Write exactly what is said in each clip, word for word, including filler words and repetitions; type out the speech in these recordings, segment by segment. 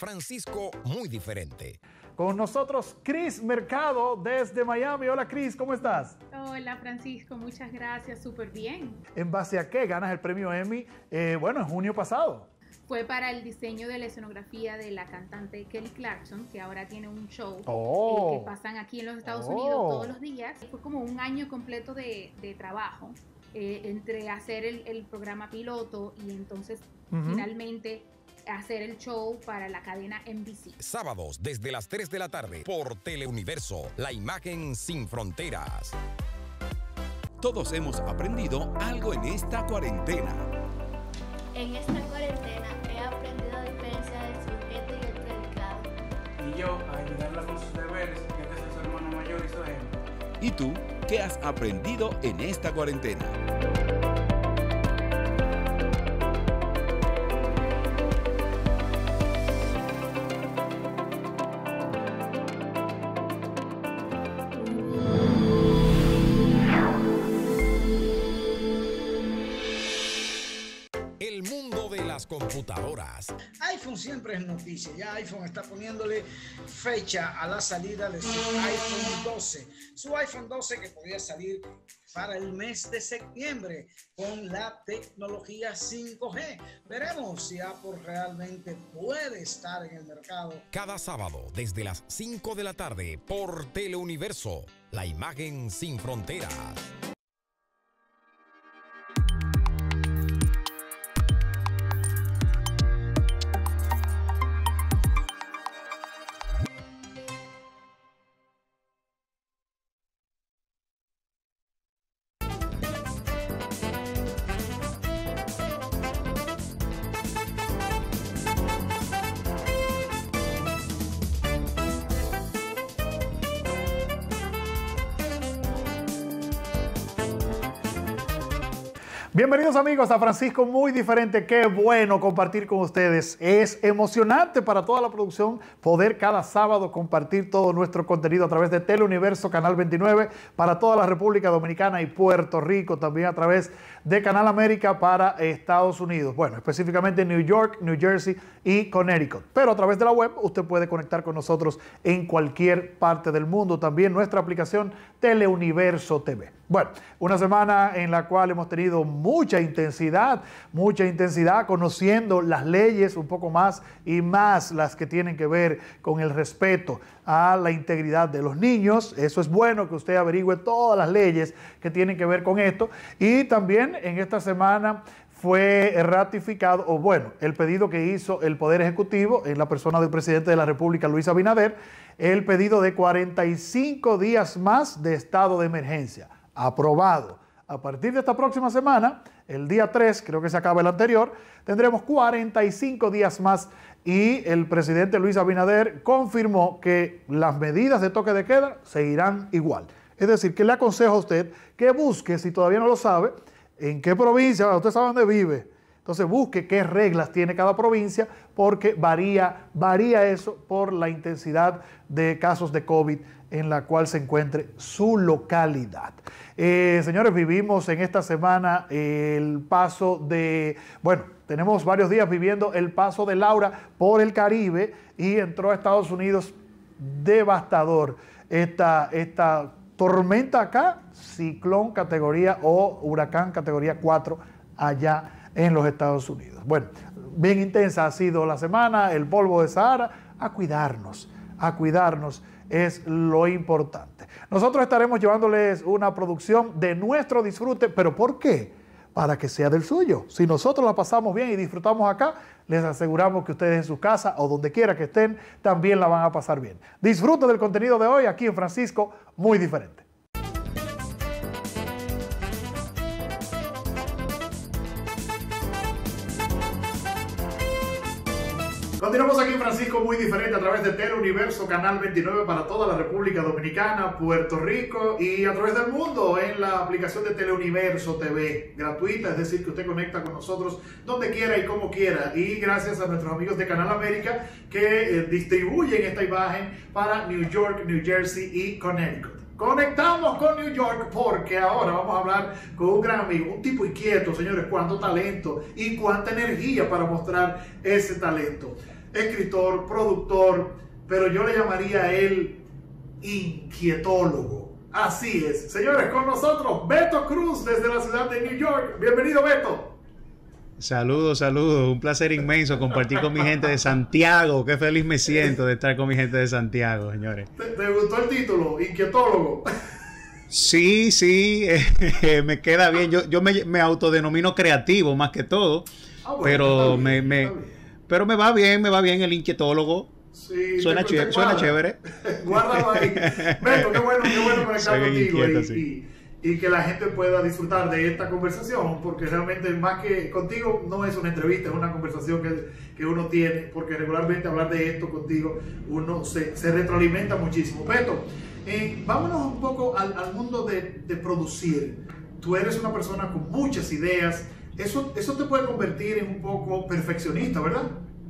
Francisco Muy Diferente. Con nosotros Cris Mercado desde Miami. Hola Cris, ¿cómo estás? Hola Francisco, muchas gracias, súper bien. ¿En base a qué ganas el premio Emmy? Eh, bueno, en junio pasado. Fue para el diseño de la escenografía de la cantante Kelly Clarkson, que ahora tiene un show oh. eh, que pasan aquí en los Estados oh. Unidos todos los días. Fue como un año completo de, de trabajo eh, entre hacer el, el programa piloto y entonces uh-huh. finalmente hacer el show para la cadena N B C. Sábados desde las tres de la tarde por Teleuniverso, la imagen sin fronteras. Todos hemos aprendido algo en esta cuarentena. En esta cuarentena he aprendido la diferencia del sujeto y el predicado. Y yo a ayudarla con sus deberes, ya que soy su hermano mayor y su ejemplo. ¿Y tú qué has aprendido en esta cuarentena? Computadoras. iPhone siempre es noticia. Ya iPhone está poniéndole fecha a la salida de su iPhone doce. Su iPhone doce que podría salir para el mes de septiembre con la tecnología cinco G. Veremos si Apple realmente puede estar en el mercado. Cada sábado desde las cinco de la tarde por Teleuniverso, la imagen sin fronteras. Bienvenidos amigos a Francisco Muy Diferente. Qué bueno compartir con ustedes. Es emocionante para toda la producción poder cada sábado compartir todo nuestro contenido a través de Teleuniverso Canal veintinueve para toda la República Dominicana y Puerto Rico, también a través de Canal América para Estados Unidos. Bueno, específicamente New York, New Jersey y Connecticut. Pero a través de la web usted puede conectar con nosotros en cualquier parte del mundo. También nuestra aplicación Teleuniverso T V. Bueno, una semana en la cual hemos tenido mucha intensidad, mucha intensidad conociendo las leyes un poco más y más las que tienen que ver con el respeto a la integridad de los niños. Eso es bueno que usted averigüe todas las leyes que tienen que ver con esto. Y también en esta semana fue ratificado, o bueno, el pedido que hizo el Poder Ejecutivo en la persona del presidente de la República, Luis Abinader, el pedido de cuarenta y cinco días más de estado de emergencia. Aprobado. A partir de esta próxima semana, el día tres, creo que se acaba el anterior, tendremos cuarenta y cinco días más y el presidente Luis Abinader confirmó que las medidas de toque de queda seguirán igual. Es decir, que le aconsejo a usted que busque, si todavía no lo sabe, en qué provincia, usted sabe dónde vive. Entonces busque qué reglas tiene cada provincia porque varía, varía eso por la intensidad de casos de COVID en la cual se encuentre su localidad. Eh, señores, vivimos en esta semana el paso de, bueno, tenemos varios días viviendo el paso de Laura por el Caribe y entró a Estados Unidos devastador. Esta, esta tormenta acá, ciclón categoría o huracán categoría cuatro allá en los Estados Unidos. Bueno, bien intensa ha sido la semana, el polvo de Sahara, a cuidarnos, a cuidarnos. Es lo importante. Nosotros estaremos llevándoles una producción de nuestro disfrute, ¿pero por qué? Para que sea del suyo. Si nosotros la pasamos bien y disfrutamos acá, les aseguramos que ustedes en su casa o donde quiera que estén, también la van a pasar bien. Disfruten del contenido de hoy aquí en Francisco Muy Diferente. Continuamos aquí en Francisco Muy Diferente a través de Teleuniverso Canal veintinueve para toda la República Dominicana, Puerto Rico y a través del mundo en la aplicación de Teleuniverso T V, gratuita, es decir, que usted conecta con nosotros donde quiera y como quiera. Y gracias a nuestros amigos de Canal América que eh, distribuyen esta imagen para New York, New Jersey y Connecticut. Conectamos con New York porque ahora vamos a hablar con un gran amigo, un tipo inquieto, señores, cuánto talento y cuánta energía para mostrar ese talento. escritor, productor, pero yo le llamaría a él inquietólogo. Así es. Señores, con nosotros Beto Cruz desde la ciudad de New York. Bienvenido, Beto. Saludos, saludos. Un placer inmenso compartir con mi gente de Santiago. Qué feliz me siento de estar con mi gente de Santiago, señores. ¿Te, te gustó el título? Inquietólogo. Sí, sí, eh, me queda bien. Yo, yo me, me autodenomino creativo más que todo, ah, bueno, pero bien, me, me pero me va bien, me va bien el inquietólogo. Sí, suena, te, te suena chévere. Guárdalo ahí. Beto, qué bueno, qué bueno conectar contigo inquieta, y, sí. y, y que la gente pueda disfrutar de esta conversación, porque realmente más que contigo no es una entrevista, es una conversación que, que uno tiene, porque regularmente hablar de esto contigo uno se, se retroalimenta muchísimo. Beto, eh, vámonos un poco al, al mundo de, de producir. Tú eres una persona con muchas ideas, eso, eso te puede convertir en un poco perfeccionista, ¿verdad?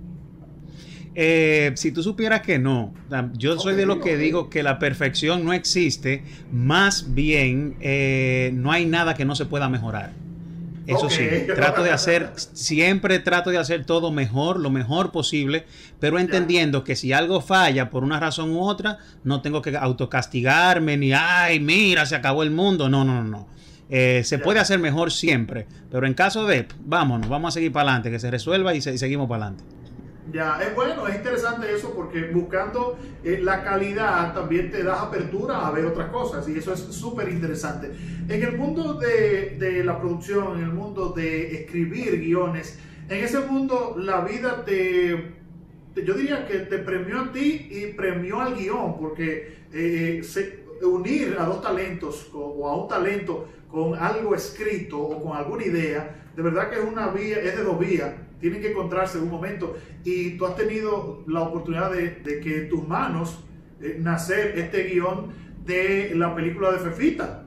Eh, si tú supieras que no, yo soy okay, de los que okay. digo que la perfección no existe, más bien eh, no hay nada que no se pueda mejorar. Eso okay. sí, trato de hacer, siempre trato de hacer todo mejor, lo mejor posible, pero entendiendo yeah. que si algo falla por una razón u otra, no tengo que autocastigarme ni, ay, mira, se acabó el mundo. No, no, no, no. Eh, se yeah. puede hacer mejor siempre, pero en caso de, vámonos, vamos a seguir para adelante, que se resuelva y, se, y seguimos para adelante. Ya, es bueno, es interesante eso porque buscando eh, la calidad también te das apertura a ver otras cosas y eso es súper interesante. En el mundo de, de la producción, en el mundo de escribir guiones, en ese mundo la vida te, te yo diría que te premió a ti y premió al guión porque eh, se, unir a dos talentos o, o a un talento con algo escrito o con alguna idea, de verdad que es una vía, es de dos vías. Tienen que encontrarse en un momento y tú has tenido la oportunidad de, de que en tus manos eh, nacer este guión de la película de Fefita.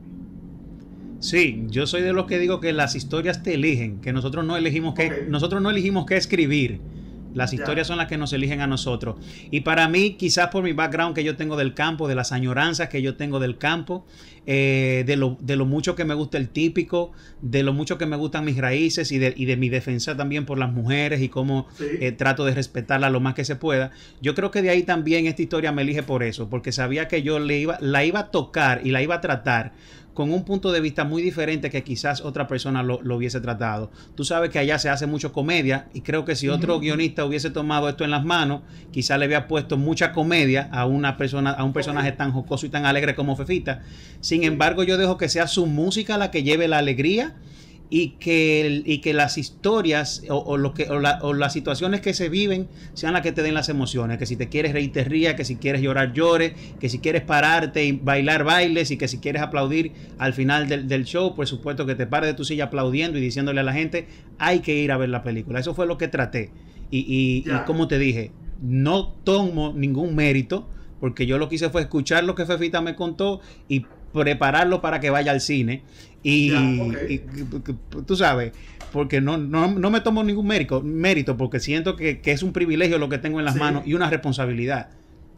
Sí, yo soy de los que digo que las historias te eligen, que nosotros no elegimos qué, okay. nosotros no elegimos qué escribir. Las historias ya. son las que nos eligen a nosotros. Y para mí, quizás por mi background que yo tengo del campo, de las añoranzas que yo tengo del campo, eh, de, lo, de lo mucho que me gusta el típico, de lo mucho que me gustan mis raíces y de, y de mi defensa también por las mujeres y cómo sí. eh, trato de respetarlas lo más que se pueda. Yo creo que de ahí también esta historia me elige por eso, porque sabía que yo le iba, la iba a tocar y la iba a tratar con un punto de vista muy diferente que quizás otra persona lo, lo hubiese tratado. Tú sabes que allá se hace mucho comedia y creo que si otro uh-huh. guionista hubiese tomado esto en las manos, quizás le había puesto mucha comedia a una persona, a un personaje tan jocoso y tan alegre como Fefita. Sin embargo, yo dejo que sea su música la que lleve la alegría y que, y que las historias o, o, lo que, o, la, o las situaciones que se viven sean las que te den las emociones, que si te quieres reír te rías, que si quieres llorar llores, que si quieres pararte y bailar bailes y que si quieres aplaudir al final del, del show, por supuesto que te pares de tu silla aplaudiendo y diciéndole a la gente hay que ir a ver la película. Eso fue lo que traté y, y, y como te dije, no tomo ningún mérito porque yo lo que hice fue escuchar lo que Fefita me contó y prepararlo para que vaya al cine y, yeah, okay. y tú sabes, porque no, no, no me tomo ningún mérito, mérito porque siento que, que es un privilegio lo que tengo en las sí. manos y una responsabilidad.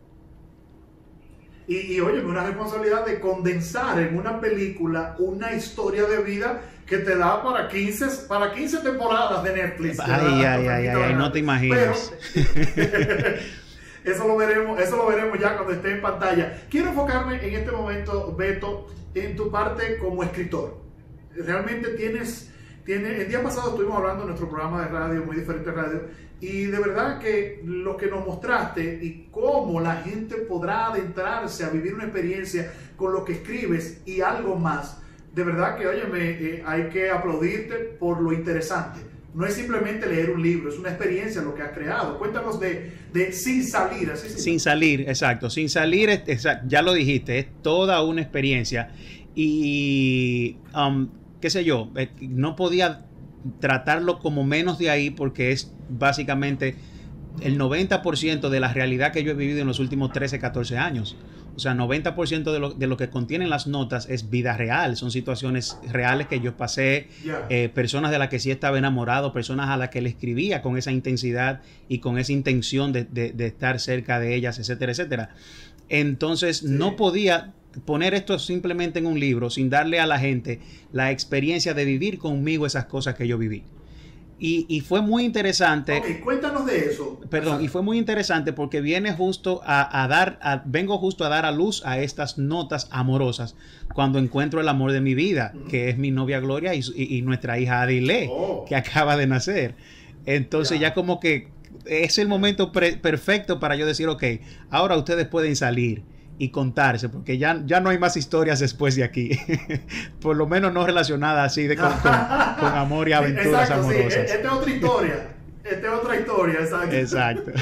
Y, y oye, una responsabilidad de condensar en una película una historia de vida que te da para quince, para quince temporadas de Netflix. Ay, ay, ay, ay, ay, no te imaginas. Pero, Eso lo veremos, eso lo veremos ya cuando esté en pantalla. Quiero enfocarme en este momento, Beto, en tu parte como escritor. Realmente tienes, tienes, el día pasado estuvimos hablando en nuestro programa de radio, Muy Diferente Radio, y de verdad que lo que nos mostraste y cómo la gente podrá adentrarse a vivir una experiencia con lo que escribes y algo más, de verdad que, óyeme, eh, hay que aplaudirte por lo interesante. No es simplemente leer un libro, es una experiencia lo que has creado. Cuéntanos de, de Sin Salir. ¿Así Sin Salir, exacto. Sin Salir, es, es, ya lo dijiste, es toda una experiencia. Y, um, qué sé yo, eh, no podía tratarlo como menos de ahí porque es básicamente el noventa por ciento de la realidad que yo he vivido en los últimos trece, catorce años. O sea, noventa por ciento de lo, de lo que contienen las notas es vida real. Son situaciones reales que yo pasé, yeah. eh, personas de las que sí estaba enamorado, personas a las que le escribía con esa intensidad y con esa intención de, de, de estar cerca de ellas, etcétera, etcétera. Entonces, sí. no podía poner esto simplemente en un libro sin darle a la gente la experiencia de vivir conmigo esas cosas que yo viví. Y, y fue muy interesante. Ok, cuéntanos de eso. Perdón, Exacto. y fue muy interesante porque viene justo a, a dar, a, vengo justo a dar a luz a estas notas amorosas cuando encuentro el amor de mi vida, uh-huh. que es mi novia Gloria y, y, y nuestra hija Adilé, oh. que acaba de nacer. Entonces ya, ya como que es el momento pre- perfecto para yo decir, ok, ahora ustedes pueden salir y contarse, porque ya, ya no hay más historias después de aquí. Por lo menos no relacionadas así de con, con, con amor y aventuras exacto, amorosas. Sí. Esta es otra historia. Esta es otra historia, exacto. Exacto.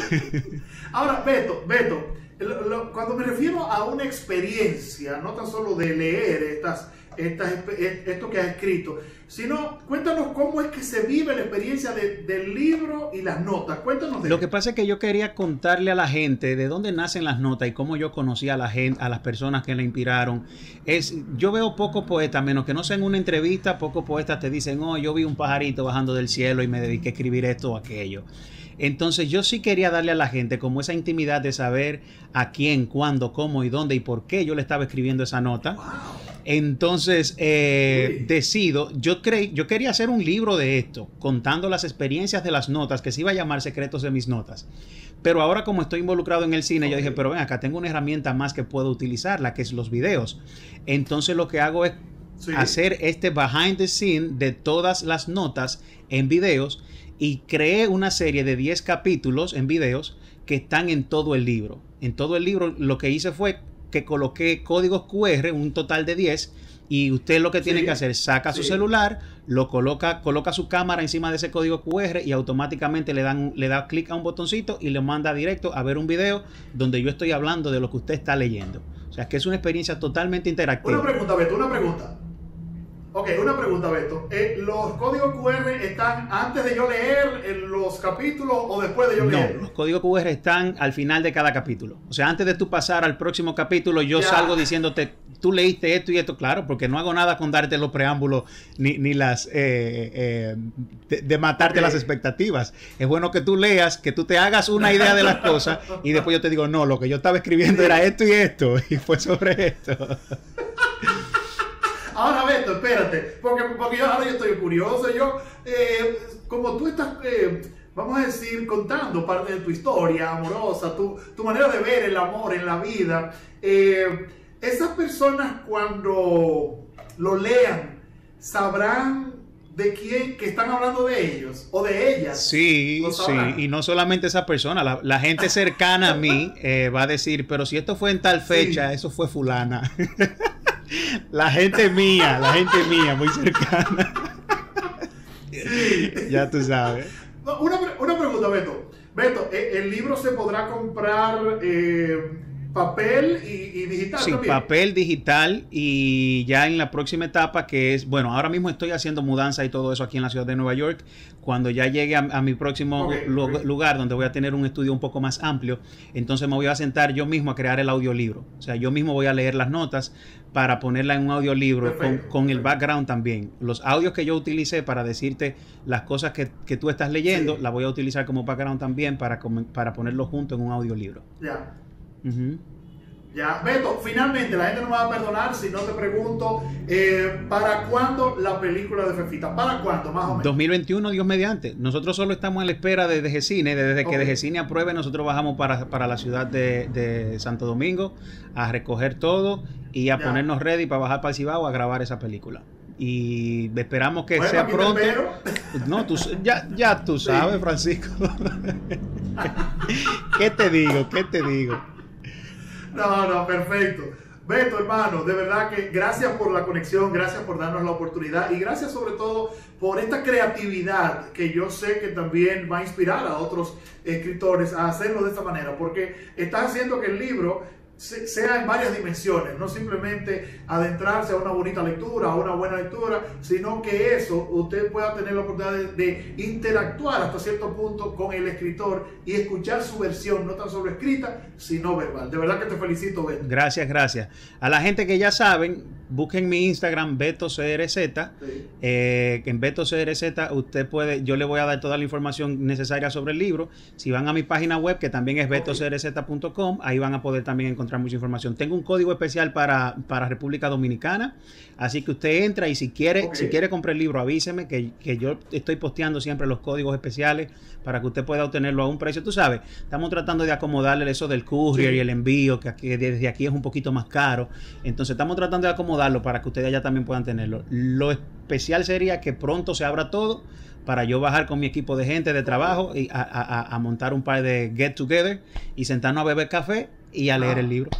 Ahora, Beto, Beto, lo, lo, cuando me refiero a una experiencia, no tan solo de leer estas, estas, esto que has escrito, sino cuéntanos cómo es que se vive la experiencia de, del libro y las notas. Cuéntanos de Lo eso. que pasa es que yo quería contarle a la gente de dónde nacen las notas y cómo yo conocí a la gente, a las personas que la inspiraron. Es, yo veo pocos poetas, menos que no sea en una entrevista, pocos poetas te dicen, oh, yo vi un pajarito bajando del cielo y me dediqué a escribir esto o aquello. Entonces yo sí quería darle a la gente como esa intimidad de saber a quién, cuándo, cómo y dónde y por qué yo le estaba escribiendo esa nota. Wow. Entonces eh, decido, yo, creí, yo quería hacer un libro de esto, contando las experiencias de las notas, que se iba a llamar Secretos de mis notas. Pero ahora como estoy involucrado en el cine, okay. yo dije, pero ven, acá tengo una herramienta más que puedo utilizar, la que es los videos. Entonces lo que hago es sí. hacer este behind the scene de todas las notas en videos y creé una serie de diez capítulos en videos que están en todo el libro. En todo el libro lo que hice fue que coloqué códigos cu erre, un total de diez, y usted lo que tiene sí, que hacer, saca sí. su celular, lo coloca, coloca su cámara encima de ese código cu erre y automáticamente le, dan, le da clic a un botoncito y le manda directo a ver un video donde yo estoy hablando de lo que usted está leyendo. O sea, que es una experiencia totalmente interactiva. Una pregunta, Beto, una pregunta. Ok, una pregunta, Beto. Eh, ¿Los códigos cu erre están antes de yo leer en los capítulos o después de yo leer? No, los códigos cu erre están al final de cada capítulo. O sea, antes de tú pasar al próximo capítulo, yo ya. salgo diciéndote, tú leíste esto y esto, claro, porque no hago nada con darte los preámbulos ni, ni las eh, eh, de, de matarte okay. las expectativas. Es bueno que tú leas, que tú te hagas una idea de las cosas y después yo te digo, no, lo que yo estaba escribiendo sí. era esto y esto, y fue sobre esto. Ahora, Beto, espérate, porque, porque yo ahora yo estoy curioso, yo, eh, como tú estás, eh, vamos a decir, contando parte de tu historia amorosa, tu, tu manera de ver el amor en la vida, eh, esas personas cuando lo lean, sabrán de quién, que están hablando de ellos o de ellas. Sí, sí, y no solamente esa persona, la, la gente cercana a mí eh, va a decir, pero si esto fue en tal fecha, sí. eso fue fulana. La gente mía, la gente mía, muy cercana. Ya tú sabes. Una, una pregunta, Beto. Beto, ¿el libro se podrá comprar eh, papel y, y digital sí, también? Papel, digital y ya en la próxima etapa que es, bueno, ahora mismo estoy haciendo mudanza y todo eso aquí en la ciudad de Nueva York. Cuando ya llegue a, a mi próximo okay, lu- okay. lugar donde voy a tener un estudio un poco más amplio, entonces me voy a sentar yo mismo a crear el audiolibro. O sea, yo mismo voy a leer las notas para ponerla en un audiolibro con, con el background también. Los audios que yo utilicé para decirte las cosas que, que tú estás leyendo, sí. las voy a utilizar como background también para, para ponerlo junto en un audiolibro. Ya. Uh-huh. Ya, Beto, finalmente, la gente no me va a perdonar si no te pregunto, eh, ¿para cuándo la película de Fefita? ¿Para cuándo, más o menos? dos mil veintiuno, Dios mediante. Nosotros solo estamos a la espera de D G Cine. Desde que okay. D G Cine apruebe, nosotros bajamos para, para la ciudad de, de Santo Domingo a recoger todo y a ya. ponernos ready para bajar para el Cibao a grabar esa película. Y esperamos que bueno, sea pronto. No, tú, ya, ya tú sabes, sí. Francisco. ¿Qué te digo? ¿Qué te digo? No, no, perfecto. Beto, hermano, de verdad que gracias por la conexión, gracias por darnos la oportunidad y gracias sobre todo por esta creatividad que yo sé que también va a inspirar a otros escritores a hacerlo de esta manera, porque estás haciendo que el libro sea en varias dimensiones, no simplemente adentrarse a una bonita lectura, a una buena lectura, sino que eso usted pueda tener la oportunidad de, de interactuar hasta cierto punto con el escritor y escuchar su versión, no tan solo escrita, sino verbal. De verdad que te felicito, Beto. Gracias, gracias. A la gente que ya saben, busquen mi Instagram, Beto C R Z. Sí. Eh, en Beto C R Z usted puede, yo le voy a dar toda la información necesaria sobre el libro. Si van a mi página web, que también es beto c r z punto com, ahí van a poder también encontrar encontrar mucha información. Tengo un código especial para, para República Dominicana, así que usted entra y si quiere, okay. si quiere comprar el libro, avíseme que, que yo estoy posteando siempre los códigos especiales para que usted pueda obtenerlo a un precio. Tú sabes, estamos tratando de acomodarle eso del courier sí. y el envío, que aquí, desde aquí es un poquito más caro. Entonces estamos tratando de acomodarlo para que ustedes allá también puedan tenerlo. Lo especial sería que pronto se abra todo para yo bajar con mi equipo de gente de trabajo y a, a, a montar un par de get together y sentarnos a beber café y a leer ah. el libro.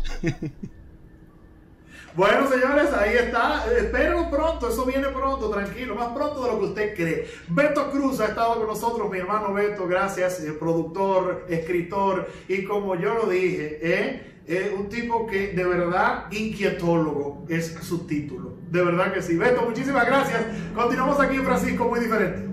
Bueno, señores, ahí está. Espérenlo pronto, eso viene pronto, tranquilo, más pronto de lo que usted cree. Beto Cruz ha estado con nosotros, mi hermano Beto, gracias, eh, productor, escritor, y como yo lo dije, eh, eh, un tipo que de verdad inquietólogo es su título. De verdad que sí. Beto, muchísimas gracias. Continuamos aquí en Francisco Muy Diferente.